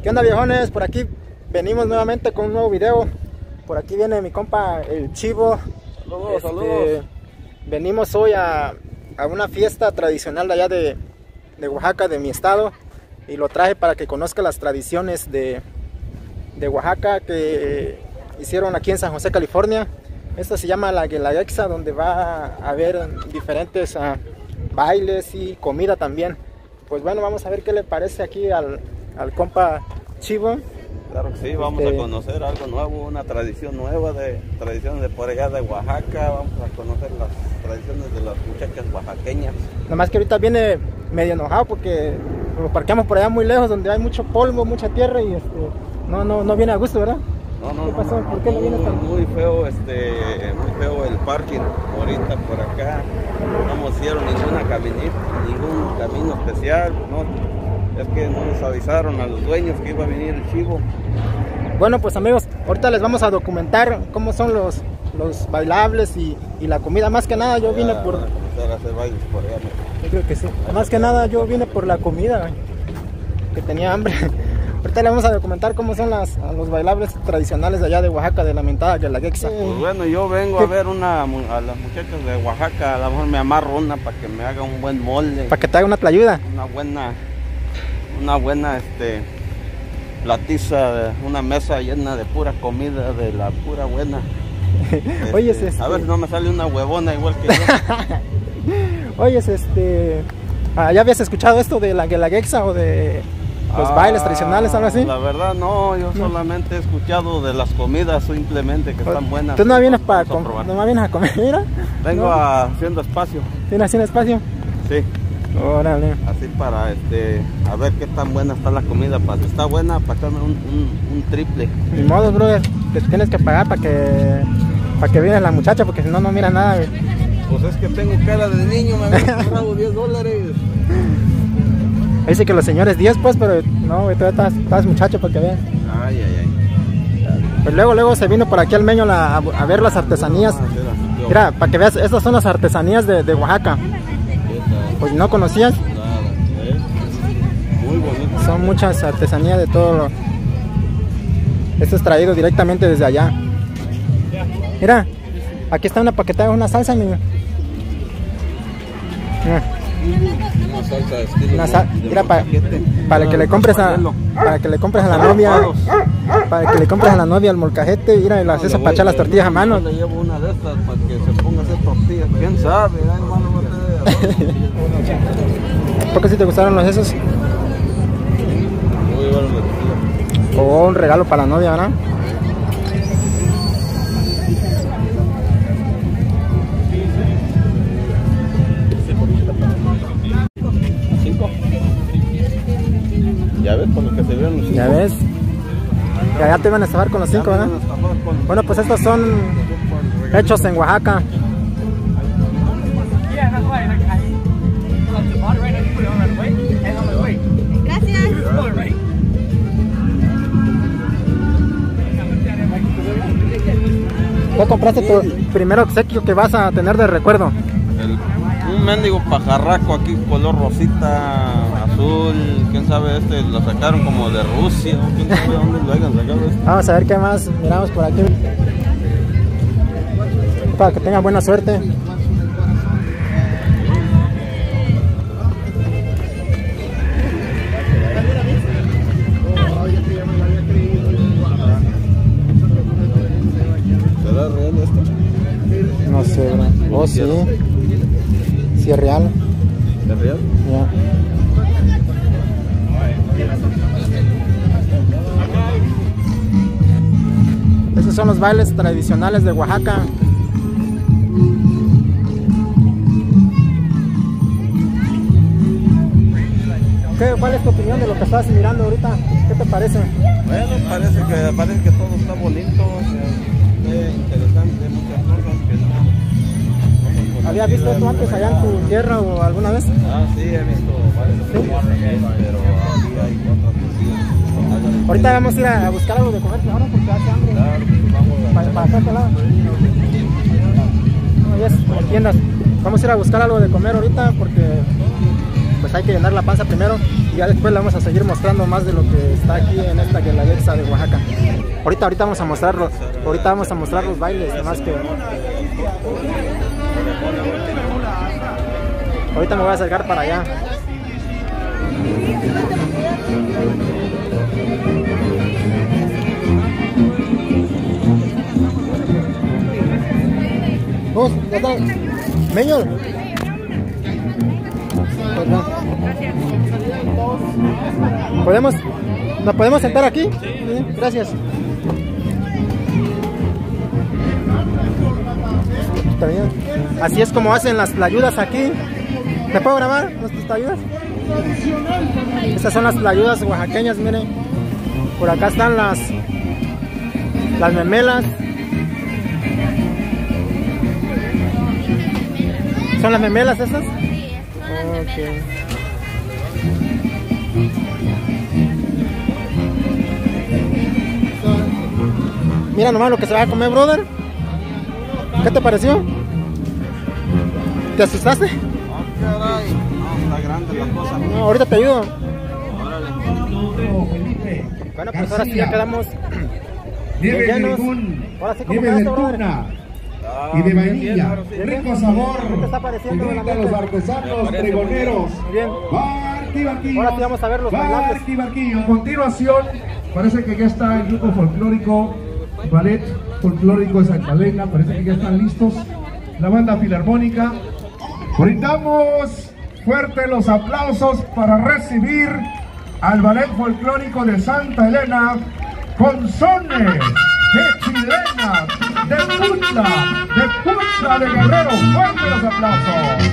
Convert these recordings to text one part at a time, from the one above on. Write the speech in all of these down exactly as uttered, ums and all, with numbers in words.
¿Qué onda, viejones? Por aquí venimos nuevamente con un nuevo video. Por aquí viene mi compa el Chivo. Saludos, este, saludos. Venimos hoy a, a una fiesta tradicional de allá de, de Oaxaca, de mi estado. Y lo traje para que conozca las tradiciones de, de Oaxaca que hicieron aquí en San José, California. Esta se llama la Guelaguetza, donde va a haber diferentes uh, bailes y comida también. Pues bueno, vamos a ver qué le parece aquí al, al compa Chivo. Claro que sí, vamos este... a conocer algo nuevo, una tradición nueva, de tradiciones de por allá de Oaxaca. Vamos a conocer las tradiciones de las muchachas oaxaqueñas. Nomás que ahorita viene medio enojado porque lo parqueamos por allá muy lejos, donde hay mucho polvo, mucha tierra y este, no, no, no viene a gusto, ¿verdad? No, no, ¿Qué pasó? no, ¿Por qué no viene tan...? Muy feo, este, muy feo el parking ahorita por acá. No nos hicieron ninguna caminita, ningún camino especial, no. Es que no nos avisaron a los dueños que iba a venir el Chivo. Bueno, pues amigos, ahorita les vamos a documentar cómo son los, los bailables y, y la comida. Más que nada yo vine por... A hacer bailes por allá, ¿no? Yo creo que sí. Más que nada yo vine por la comida, que tenía hambre. Ahorita le vamos a documentar cómo son las, los bailables tradicionales de allá de Oaxaca, de la mentada Guelaguetza. Pues bueno, yo vengo ¿Qué? a ver una, a las muchachas de Oaxaca. A lo mejor me amarro una para que me haga un buen molde. Para que te haga una tlayuda. Una buena, una buena, este, platiza, una mesa llena de pura comida, de la pura buena. Este, Oye, este... a ver si no me sale una huevona igual que yo. Oye, este... ¿ya habías escuchado esto de la Guelaguetza o de los ah, bailes tradicionales, algo así? La verdad no, yo no. solamente he escuchado de las comidas simplemente que están buenas. ¿Tú no vienes para comer? ¿No vienes a comer? Mira. Vengo ¿No? a, haciendo espacio. ¿Tienes haciendo espacio? Sí. Órale. Así para este, a ver qué tan buena está la comida. Para si está buena, para echarme un, un, un triple. Ni modo, brother, que tienes que pagar para que para que viene la muchacha, porque si no, no mira nada, güey. Pues es que tengo cara de niño, me habían cobrado diez dólares. Dice que los señores diez, pues, pero no, güey, todavía estás, estás muchacho para que vean. Ay, ay, ay. Pues luego, luego se vino por aquí al Meño la, a, a ver las artesanías. Ah, mira, mira, para que veas, estas son las artesanías de, de Oaxaca. Pues no conocías. Nada, ¿eh? Muy bonito. Son muchas artesanías de todo lo... Esto es traído directamente desde allá. Mira, aquí está una paquetada de una salsa, amigo. Mira. Una salsa de estilo una sal... de Mira, para, para que le compres a para que le compres a la novia, para que le compres a la novia el molcajete, mira, y las esas para echar las tortillas a mano. Le llevo una de estas para que se ponga a hacer tortillas. ¿Quién sabe? Ay, hermano, ¿por qué si te gustaron los esos? Muy bueno, la o un regalo para la novia, ¿verdad? Ya ves, con lo que se vieron los cinco. Ya ves. Que allá te iban a estafar con los cinco, ¿verdad? Bueno, pues estos son hechos en Oaxaca. Gracias. ¿Qué compraste tu primer obsequio que vas a tener de recuerdo? El, un mendigo pajarraco aquí, color rosita, azul, quién sabe, este lo sacaron como de Rusia, quién sabe dónde lo hayan sacado este. Vamos a ver qué más miramos por aquí. Para que tengan buena suerte. ¿Será real esto? No sé, bro. Oh, sí. Sí, es real. ¿Es real? Ya. Esos son los bailes tradicionales de Oaxaca. ¿Qué, ¿Cuál es tu opinión de lo que estás mirando ahorita? ¿Qué te parece? Bueno, parece que, parece que todo está bonito, o sea, es interesante, muchas cosas que no... ¿Habías visto esto antes allá en tu tierra o alguna vez? Ah, sí, he visto varios, ¿sí? Pero aquí hay otras cosillas. Ahorita vamos a ir a buscar algo de comer ahora porque hace hambre. Claro, vamos a... Para, para este lado. No, ya es, tiendas. Vamos a ir a buscar algo de comer ahorita porque pues hay que llenar la panza primero. Ya después le vamos a seguir mostrando más de lo que está aquí en esta Guelaguetza de Oaxaca. Ahorita, ahorita vamos a mostrarlo. Ahorita vamos a mostrar los bailes, además que ahorita me voy a acercar para allá. Vos, ya está. Meño. ¿Podemos, ¿Nos podemos sentar aquí? Sí, gracias. Así es como hacen las tlayudas aquí. ¿Me puedo grabar nuestras tlayudas? Estas son las tlayudas oaxaqueñas, miren. Por acá están las las memelas. ¿Son las memelas esas? Okay. Mira nomás lo que se va a comer, brother. ¿Qué te pareció? ¿Te asustaste? No, caray. No, está grande la cosa. No, ahorita te ayudo. Órale. Bueno, pues ahora sí ya quedamos Nieve de llenos. limón, Ahora sí, ¿cómo nieve de quedaste, brother? tuna Ah, y de bien, vainilla. bien, ahora sí. Rico sabor. ¿Qué te está pareciendo, Que brindan buena los gente? artesanos Me parece muy pregoneros. Muy bien. Barqui, barquillos. Ahora sí vamos a ver los bailantes. Barqui, barquillo. A continuación, parece que ya está el grupo folclórico, ballet folclórico de Santa Elena. Parece que ya están listos. La banda filarmónica. Brindamos fuerte los aplausos para recibir al ballet folclórico de Santa Elena con sones de chilena, de pucha, de pucha de Guerrero. Fuerte los aplausos.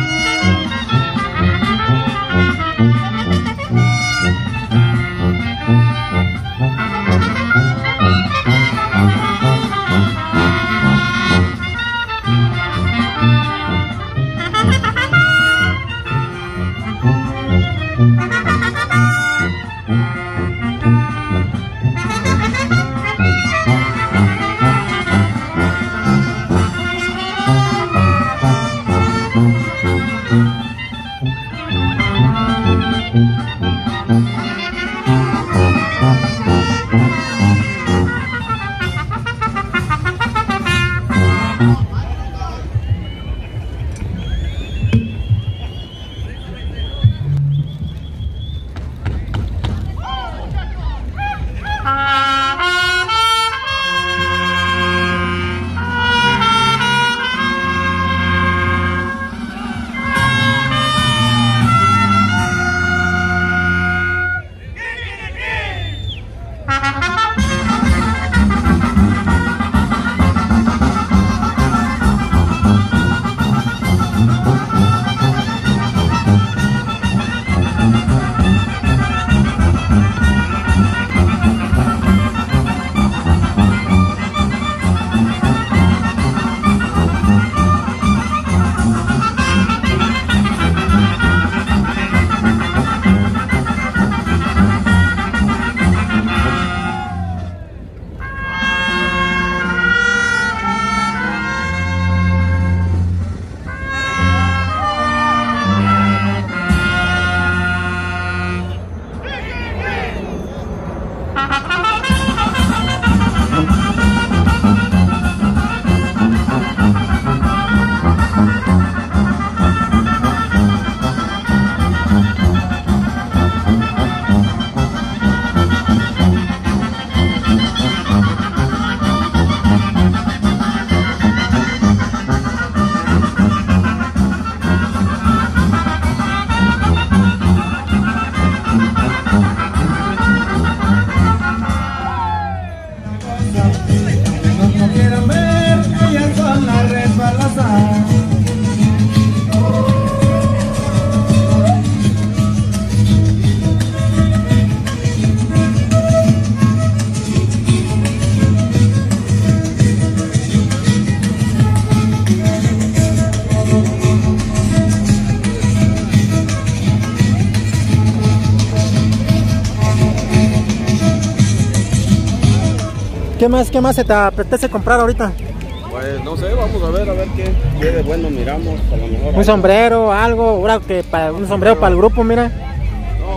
¿Qué más, qué más se te apetece comprar ahorita? Pues no sé, vamos a ver, a ver qué, qué de bueno miramos, a lo mejor. Un sombrero, algo, ahora que para un sombrero para el grupo, mira. No,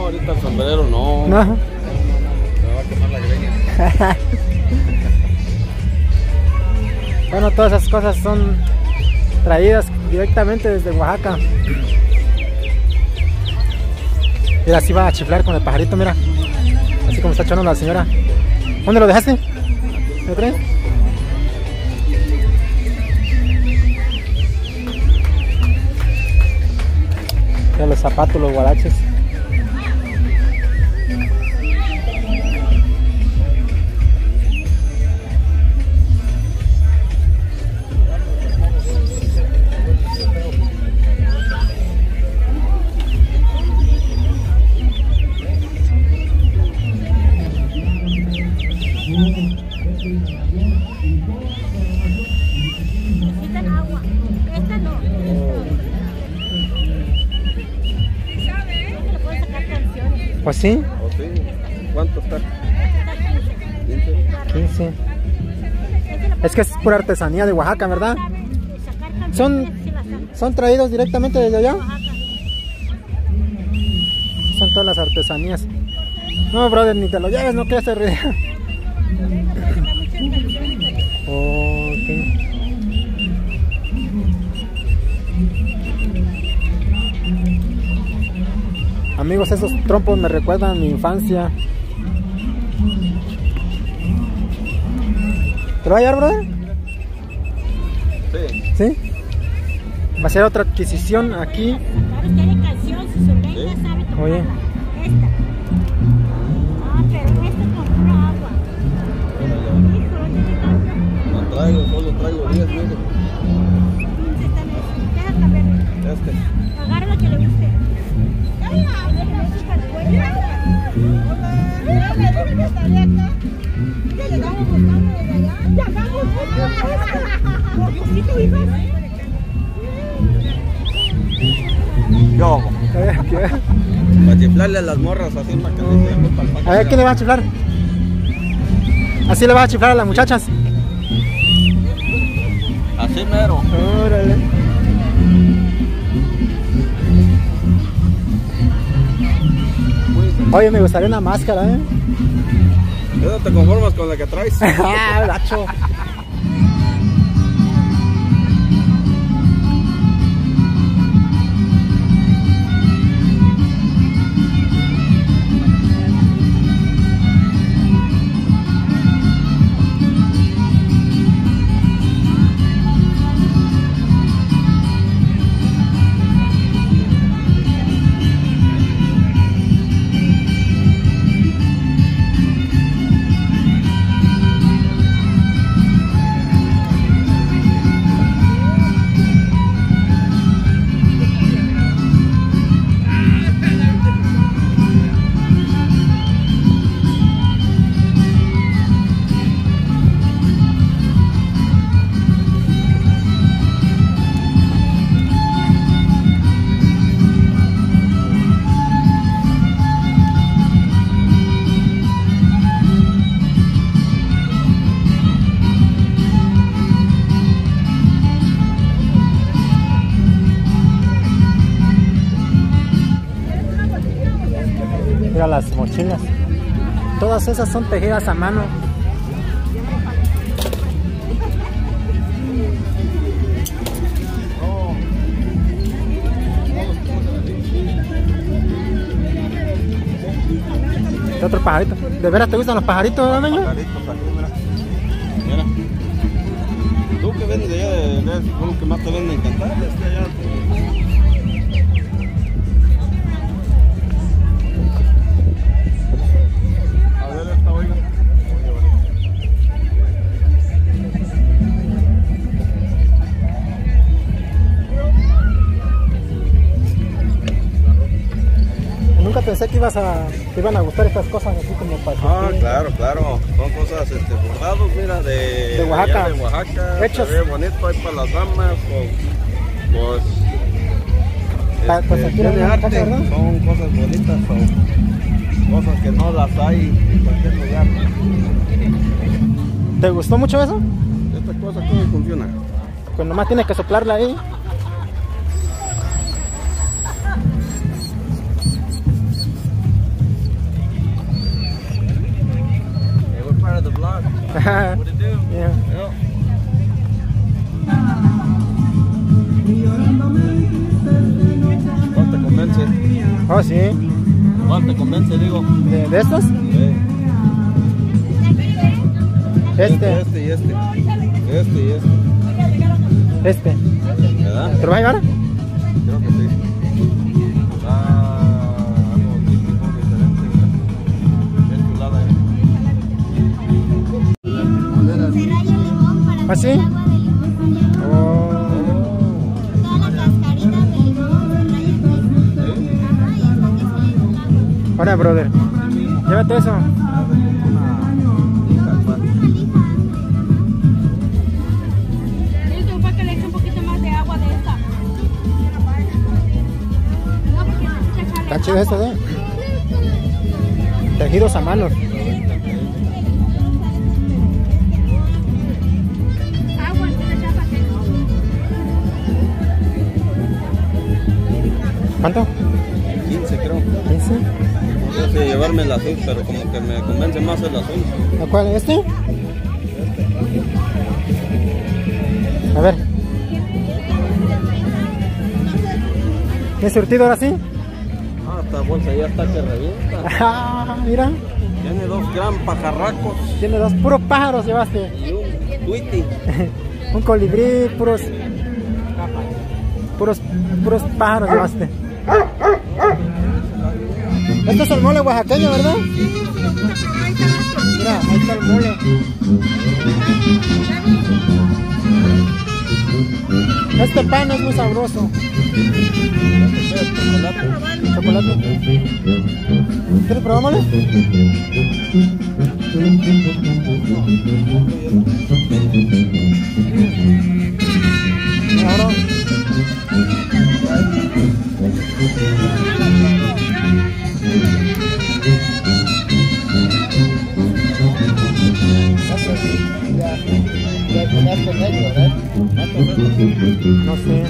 ahorita el sombrero no. No. Me va a quemar la greña. Bueno, todas esas cosas son traídas directamente desde Oaxaca. Mira, así va a chiflar con el pajarito, mira. Así como está echando la señora. ¿Dónde lo dejaste? ¿Lo traes? Mira los zapatos, los guaraches. Necesitan agua. Esta no. ¿Sabes? No se le pueden sacar canciones. Pues sí, ¿O sí? ¿Cuánto está? quince. Es que es pura artesanía de Oaxaca, ¿verdad? Sacar canciones. Son, son traídos directamente desde allá. Son todas las artesanías. No, brother, ni te lo lleves, no quieres hacer ruido. Okay. Amigos, esos trompos me recuerdan a mi infancia. ¿Te lo va a llevar, brother? Sí. ¿Sí? Va a ser otra adquisición aquí. ¿Sabes qué de canción? Si su reina sabe tocarla. Oye. Esta. Ah, pero esta con pura agua. Hijo, no tiene cambio. No traigo, solo traigo diez, mire. Déjala ver. Este. Agarra la que le guste. Yo. ¿Qué? Para chiflarle a las morras así para que les den para el paquete. A ver, ¿quién le va a chiflar? Así le va a chiflar a las muchachas. Así mero. Órale. Oye, me gustaría una máscara, ¿eh? ¿No te conformas con la que traes? Ah, gacho. Mira las mochilas. Todas esas son tejidas a mano. ¿Qué otro pajarito? ¿De veras te gustan los pajaritos, amigo? Pajaritos aquí, mira. Mira. Tú que vendes de allá, de, de, supongo que más te venden encantar, es que allá. A ver esta, oiga. Nunca pensé que ibas a, que iban a gustar estas cosas así como para Ah, que- claro, claro. Son cosas este, bordados, mira, de, De Oaxaca. allá de Oaxaca. Hechos. Se ve bonito ahí para las damas. O, pues, Pa- pues aquí tiene en la arte, casa, ¿verdad? son cosas bonitas, son cosas que no las hay en cualquier lugar. ¿Te gustó mucho eso? Esta cosa, ¿cómo funciona? Pues nomás tienes que soplarla ahí. Yeah. ¿Cuál te convence? Oh, sí. ¿Cuál te convence, digo? ¿De, de estos? Sí. Este. Este y este. Este y este. Este. ¿Verdad? ¿Te lo vas a llevar? Creo que sí. Ah, algo típico, diferente. Qué chulada, eh. Se raya el limón para ¿Ah, sí? hacer agua de limón. Oh. Toda la cascarita del limón se raya el queso. Ajá, y es lo que se le echa. Ahora, brother. Llévate eso. Esto es para que le eche un poquito más de agua de esta. No, porque necesita echarle Está chido agua. esto, ¿eh? Tejidos a mano. Agua, entonces ya para que ¿Cuánto? quince creo. ¿quince? No sé si llevarme el azul, pero como que me convence más el azul. ¿A cuál? ¿Este? A ver. ¿Qué surtido ahora sí? Ah, esta bolsa ya está que revienta. Ah, mira. Tiene dos gran pajarracos Tiene dos puros pájaros llevaste. y un tuiti. Un colibrí, puros. Puros, puros pájaros llevaste. Este es el mole oaxaqueño, ¿verdad? Mira, ahí está el mole. Este pan es muy sabroso. Chocolate. ¿Quieres probar mole? Ahora. No sé.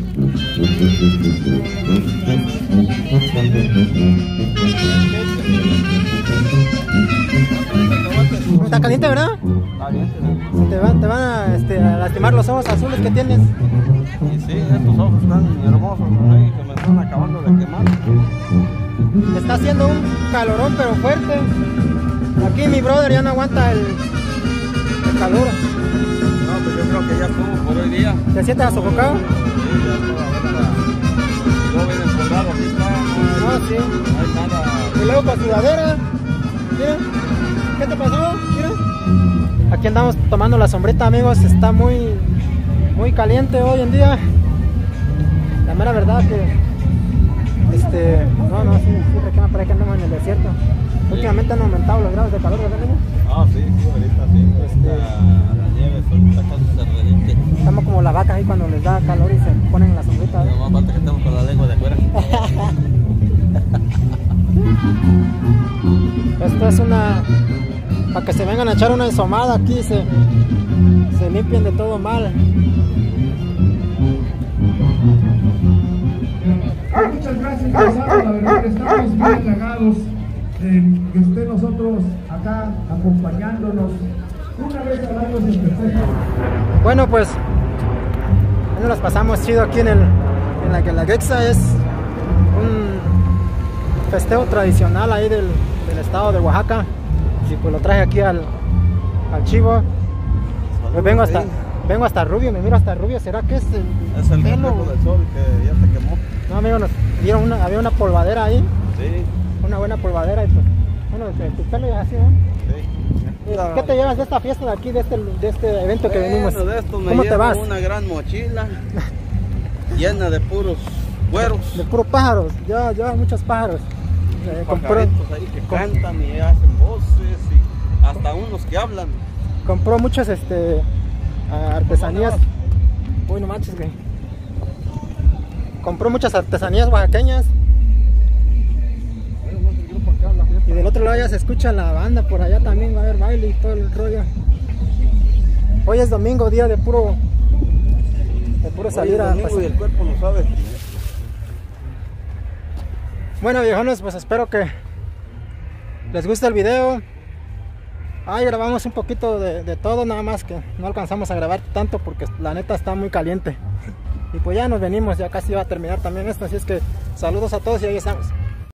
Está caliente, ¿verdad? Te van, te van a, este, a lastimar los ojos azules que tienes. Y sí, estos ojos están hermosos, ¿no? Que me están acabando de quemar. Está haciendo un calorón pero fuerte. Aquí mi brother ya no aguanta el, el calor. No, pues yo creo que ya estuvo por hoy día. ¿Te sientes sofocado? Sí, ya toda buena. Yo bien empolvado, aquí está. No, sí. No hay nada. Y luego con sudadera. Mira. ¿Qué te pasó? Mira. Aquí andamos tomando la sombrita, amigos. Está muy, muy caliente hoy en día. La mera verdad que este, no, no, sí, sí, reclama para que andamos en el desierto. Sí. Últimamente han aumentado los grados de calor, ¿verdad, niño? Ah, sí, sí, ahorita sí. Este, Ahorita la nieve ahorita casi se derrite. Estamos como la vaca ahí cuando les da calor y se ponen en la sombrita. ¿eh? No más falta que estemos con la lengua de afuera. Esto es una, para que se vengan a echar una ensomada aquí, se, se limpien de todo mal. Muchas gracias, Gonzalo. La verdad que estamos muy halagados en que esté nosotros acá acompañándonos. Una vez al año se festeja. Bueno, pues nos las pasamos chido aquí en el en la Guelaguetza. Es un festejo tradicional ahí del, del estado de Oaxaca. Y pues lo traje aquí al, al chivo. Pues vengo hasta vengo hasta Rubio, me miro hasta Rubio. ¿Será que es el, Es el pelo? reflejo del sol que ya te quemó. No, amigo, nos dieron una, había una polvadera ahí, Sí, una buena polvadera y pues, bueno, tu pelo ya así, ¿no? sí. ¿Qué te llevas de esta fiesta de aquí, de este, de este evento que Bueno, venimos? de esto me ¿Cómo te llevo vas? una gran mochila llena de puros güeros. De puros pájaros, ya, ya muchos pájaros. Eh, compró, Pajaritos ahí que com- cantan y hacen voces y hasta unos que hablan. compró muchas este, ah, artesanías. Uy, no manches, güey. Compró muchas artesanías oaxaqueñas. Y del otro lado ya se escucha la banda, por allá también va a haber baile y todo el rollo. Hoy es domingo, día de puro de puro salir a Hoy es domingo pasar. y el cuerpo lo sabe. Bueno, viejones, pues espero que les guste el video. Ahí grabamos un poquito de, de todo, nada más que no alcanzamos a grabar tanto porque la neta está muy caliente. Y pues ya nos venimos, ya casi va a terminar también esto, así es que saludos a todos y ahí estamos.